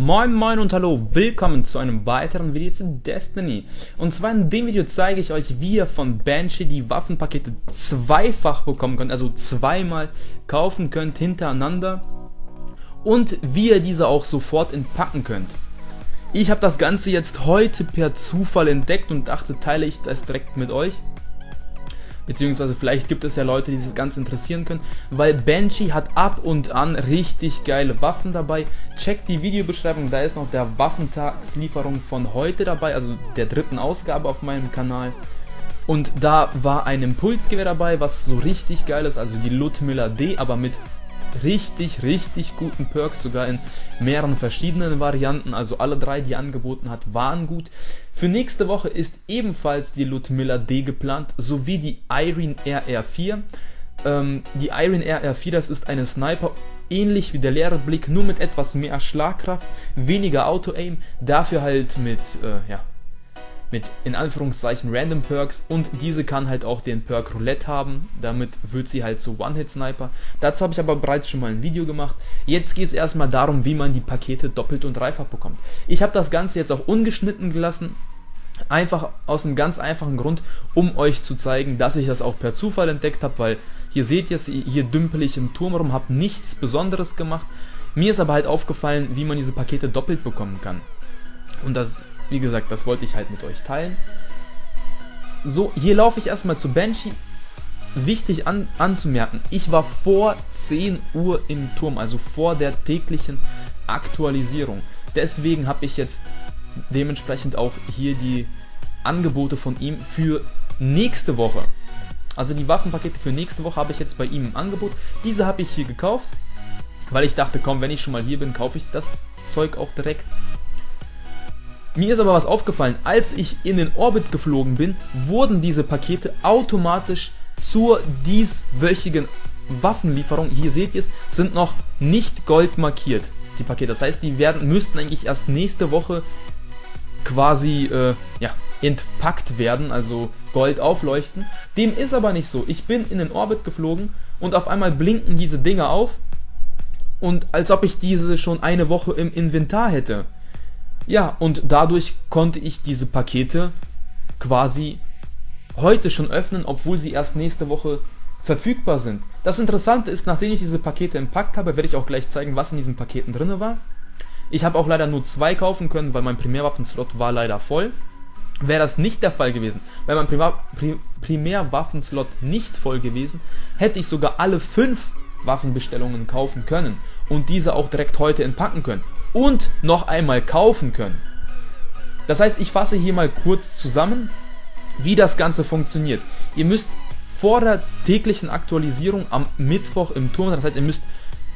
Moin Moin und hallo, willkommen zu einem weiteren Video zu Destiny. Und zwar in dem Video zeige ich euch, wie ihr von Banshee die Waffenpakete zweifach bekommen könnt, also zweimal kaufen könnt hintereinander und wie ihr diese auch sofort entpacken könnt. Ich habe das Ganze jetzt heute per Zufall entdeckt und dachte, teile ich das direkt mit euch. Beziehungsweise vielleicht gibt es ja Leute, die sich ganz interessieren können, weil Banshee hat ab und an richtig geile Waffen dabei. Checkt die Videobeschreibung, da ist noch der Waffentagslieferung von heute dabei, also der dritten Ausgabe auf meinem Kanal. Und da war ein Impulsgewehr dabei, was so richtig geil ist, also die Ludmilla D, aber mit richtig guten Perks, sogar in mehreren verschiedenen Varianten, also alle drei, die er angeboten hat, waren gut. Für nächste Woche ist ebenfalls die Ludmilla D geplant, sowie die Irene RR4. Die Irene RR4, das ist eine Sniper, ähnlich wie der leere Blick, nur mit etwas mehr Schlagkraft, weniger Auto-Aim, dafür halt mit in Anführungszeichen Random Perks, und diese kann halt auch den Perk Roulette haben, damit wird sie halt zu One-Hit-Sniper. Dazu habe ich aber bereits schon mal ein Video gemacht. Jetzt geht es erstmal darum, wie man die Pakete doppelt und dreifach bekommt. Ich habe das Ganze jetzt auch ungeschnitten gelassen, einfach aus einem ganz einfachen Grund, um euch zu zeigen, dass ich das auch per Zufall entdeckt habe, weil hier seht ihr es, hier dümpel ich im Turm rum, habe nichts Besonderes gemacht. Mir ist aber halt aufgefallen, wie man diese Pakete doppelt bekommen kann. Und das, wie gesagt, das wollte ich halt mit euch teilen. So, hier laufe ich erstmal zu Banshee. Wichtig anzumerken, ich war vor 10 Uhr im Turm, also vor der täglichen Aktualisierung. Deswegen habe ich jetzt dementsprechend auch hier die Angebote von ihm für nächste Woche. Also die Waffenpakete für nächste Woche habe ich jetzt bei ihm im Angebot. Diese habe ich hier gekauft, weil ich dachte, komm, wenn ich schon mal hier bin, kaufe ich das Zeug auch direkt. Mir ist aber was aufgefallen, als ich in den Orbit geflogen bin, wurden diese Pakete automatisch zur dieswöchigen Waffenlieferung, hier seht ihr es, sind noch nicht gold markiert, die Pakete. Das heißt, die müssten eigentlich erst nächste Woche quasi entpackt werden, also Gold aufleuchten. Dem ist aber nicht so. Ich bin in den Orbit geflogen und auf einmal blinken diese Dinger auf, und als ob ich diese schon eine Woche im Inventar hätte. Ja, und dadurch konnte ich diese Pakete quasi heute schon öffnen, obwohl sie erst nächste Woche verfügbar sind. Das Interessante ist, nachdem ich diese Pakete entpackt habe, werde ich auch gleich zeigen, was in diesen Paketen drin war. Ich habe auch leider nur 2 kaufen können, weil mein Primärwaffenslot war leider voll. Wäre das nicht der Fall gewesen, wäre mein Primärwaffenslot nicht voll gewesen, hätte ich sogar alle 5 Waffenbestellungen kaufen können und diese auch direkt heute entpacken können und noch einmal kaufen können. Das heißt, ich fasse hier mal kurz zusammen, wie das Ganze funktioniert. Ihr müsst vor der täglichen Aktualisierung am Mittwoch im Turm, das heißt, ihr müsst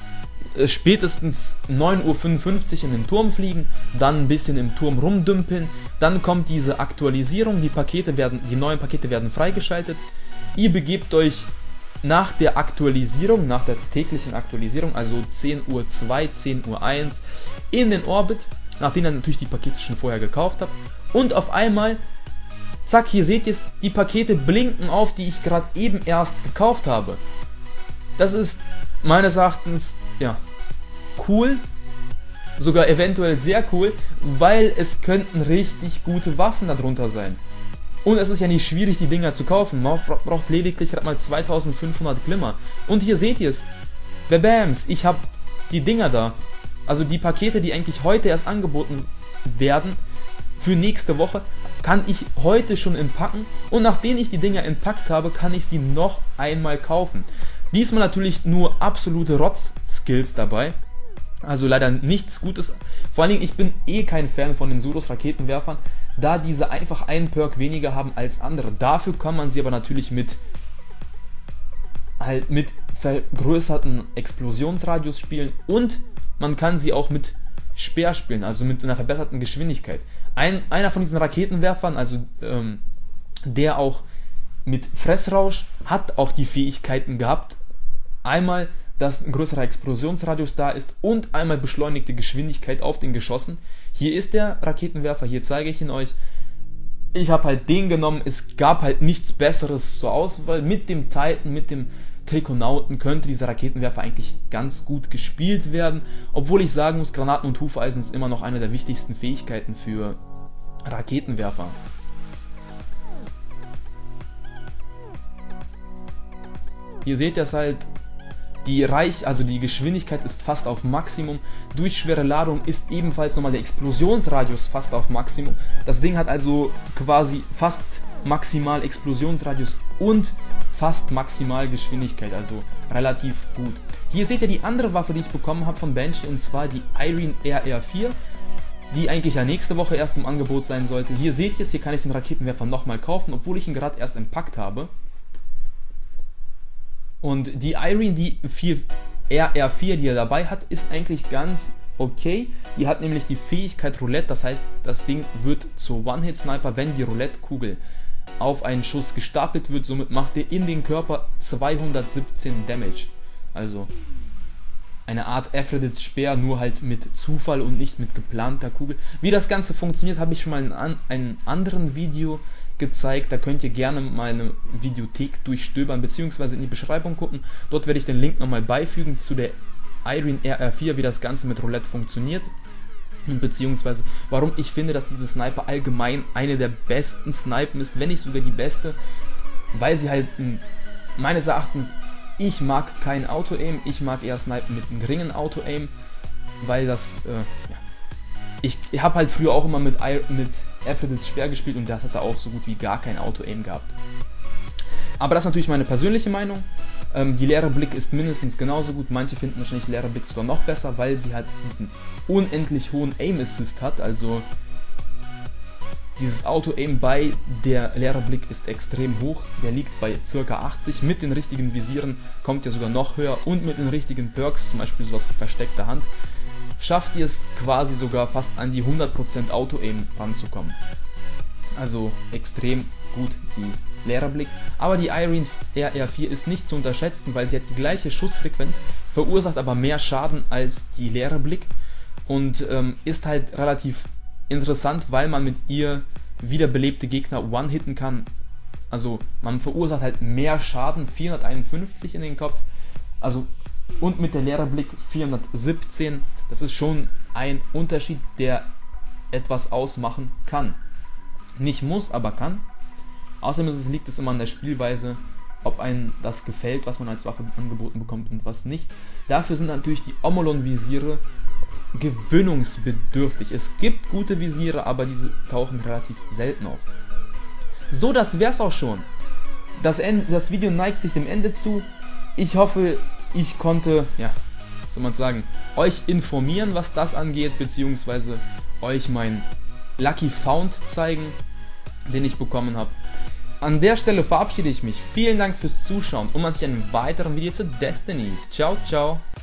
spätestens 9:55 Uhr in den Turm fliegen, dann ein bisschen im Turm rumdümpeln, dann kommt diese Aktualisierung, die neuen Pakete werden freigeschaltet. Ihr begebt euch nach der Aktualisierung, nach der täglichen Aktualisierung, also 10:02 Uhr, 10:01 Uhr, in den Orbit, nachdem ihr natürlich die Pakete schon vorher gekauft habt, und auf einmal, zack, hier seht ihr es, die Pakete blinken auf, die ich gerade eben erst gekauft habe. Das ist meines Erachtens, ja, cool, sogar eventuell sehr cool, weil es könnten richtig gute Waffen darunter sein. Und es ist ja nicht schwierig, die Dinger zu kaufen. Man braucht lediglich gerade mal 2500 Glimmer. Und hier seht ihr es. Babams, ich habe die Dinger da. Also die Pakete, die eigentlich heute erst angeboten werden, für nächste Woche, kann ich heute schon entpacken. Und nachdem ich die Dinger entpackt habe, kann ich sie noch einmal kaufen. Diesmal natürlich nur absolute Rotz-Skills dabei. Also leider nichts Gutes. Vor allen Dingen, ich bin eh kein Fan von den Suros-Raketenwerfern, da diese einfach einen Perk weniger haben als andere. Dafür kann man sie aber natürlich mit vergrößerten Explosionsradius spielen, und man kann sie auch mit Speer spielen, also mit einer verbesserten Geschwindigkeit. Einer von diesen Raketenwerfern, also der auch mit Fressrausch, hat auch die Fähigkeiten gehabt, einmal, dass ein größerer Explosionsradius da ist und einmal beschleunigte Geschwindigkeit auf den Geschossen. Hier ist der Raketenwerfer, hier zeige ich ihn euch. Ich habe halt den genommen, es gab halt nichts Besseres zur Auswahl. Mit dem Titan, mit dem Trikonauten könnte dieser Raketenwerfer eigentlich ganz gut gespielt werden, obwohl ich sagen muss, Granaten und Hufeisen ist immer noch eine der wichtigsten Fähigkeiten für Raketenwerfer. Hier seht ihr es halt, die Geschwindigkeit ist fast auf Maximum, durch schwere Ladung ist ebenfalls nochmal der Explosionsradius fast auf Maximum. Das Ding hat also quasi fast maximal Explosionsradius und fast maximal Geschwindigkeit, also relativ gut. Hier seht ihr die andere Waffe, die ich bekommen habe von Banshee, und zwar die Irene RR4, die eigentlich ja nächste Woche erst im Angebot sein sollte. Hier seht ihr es, hier kann ich den Raketenwerfer nochmal kaufen, obwohl ich ihn gerade erst entpackt habe. Und die Irene, die RR4, die er dabei hat, ist eigentlich ganz okay. Die hat nämlich die Fähigkeit Roulette, das heißt, das Ding wird zur One-Hit-Sniper, wenn die Roulette-Kugel auf einen Schuss gestapelt wird. Somit macht er in den Körper 217 Damage. Also eine Art Aphrodite's Speer, nur halt mit Zufall und nicht mit geplanter Kugel. Wie das Ganze funktioniert, habe ich schon mal in einem anderen Video gezeigt. Da könnt ihr gerne mal eine Videothek durchstöbern bzw. in die Beschreibung gucken. Dort werde ich den Link nochmal beifügen zu der Irene RR4, wie das Ganze mit Roulette funktioniert und beziehungsweise warum ich finde, dass diese Sniper allgemein eine der besten Snipen ist, wenn nicht sogar die beste, weil sie halt meines Erachtens, ich mag kein Auto-Aim, ich mag eher Snipen mit einem geringen Auto-Aim, weil das, ja, ich habe halt früher auch immer mit Aphrodite's Speer gespielt und das hat da auch so gut wie gar kein Auto-Aim gehabt. Aber das ist natürlich meine persönliche Meinung. Die leere Blick ist mindestens genauso gut. Manche finden wahrscheinlich leere Blick sogar noch besser, weil sie halt diesen unendlich hohen Aim Assist hat. Also dieses Auto-Aim bei der leere Blick ist extrem hoch. Der liegt bei ca. 80. Mit den richtigen Visieren kommt er sogar noch höher und mit den richtigen Perks, zum Beispiel sowas wie versteckte Hand, schafft ihr es quasi sogar fast an die 100% Auto-Aim ranzukommen. Also extrem gut die leerer Blick. Aber die Irene RR4 ist nicht zu unterschätzen, weil sie hat die gleiche Schussfrequenz, verursacht aber mehr Schaden als die leere Blick und ist halt relativ interessant, weil man mit ihr wiederbelebte Gegner one-hitten kann. Also man verursacht halt mehr Schaden, 451 in den Kopf, also und mit der leeren Blick 417. Das ist schon ein Unterschied, der etwas ausmachen kann. Nicht muss, aber kann. Außerdem liegt es immer an der Spielweise, ob einem das gefällt, was man als Waffe angeboten bekommt und was nicht. Dafür sind natürlich die Omolon-Visiere gewöhnungsbedürftig. Es gibt gute Visiere, aber diese tauchen relativ selten auf. So, das wär's auch schon. Das Video neigt sich dem Ende zu. Ich hoffe, ich konnte, ja, soll man sagen, euch informieren, was das angeht, beziehungsweise euch meinen Lucky Found zeigen, den ich bekommen habe. An der Stelle verabschiede ich mich. Vielen Dank fürs Zuschauen und man sieht sich in einem weiteren Video zu Destiny. Ciao, ciao.